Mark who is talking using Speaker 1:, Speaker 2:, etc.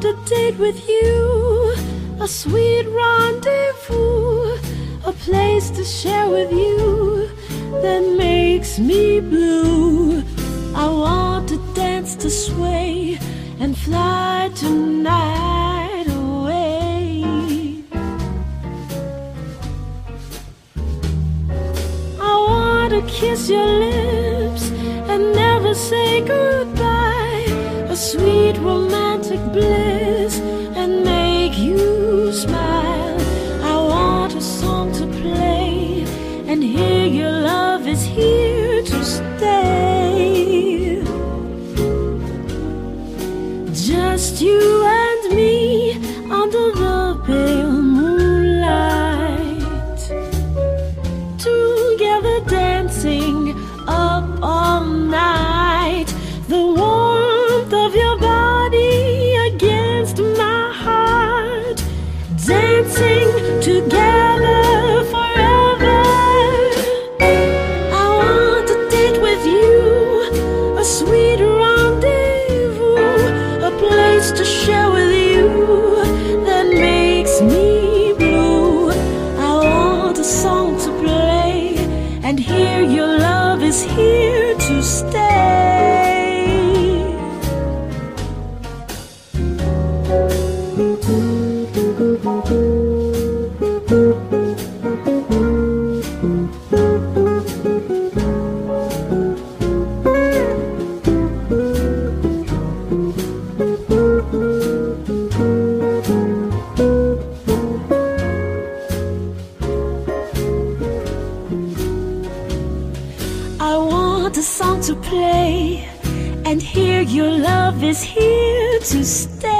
Speaker 1: want a date with you, a sweet rendezvous, a place to share with you that makes me blue. I want to dance, to sway, and fly tonight away. I want to kiss your lips and never say goodbye, a sweet romantic bliss and make you smile. I want a song to play and hear your love is here to stay. Just you and me under the pale moonlight, together dancing up all night. The warmth of your body against my heart, dancing together forever. I want a date with you, a sweet rendezvous, a place to share with you that makes me blue. I want a song to play and hear your love is here to stay. I want a song to play and hear your love is here to stay.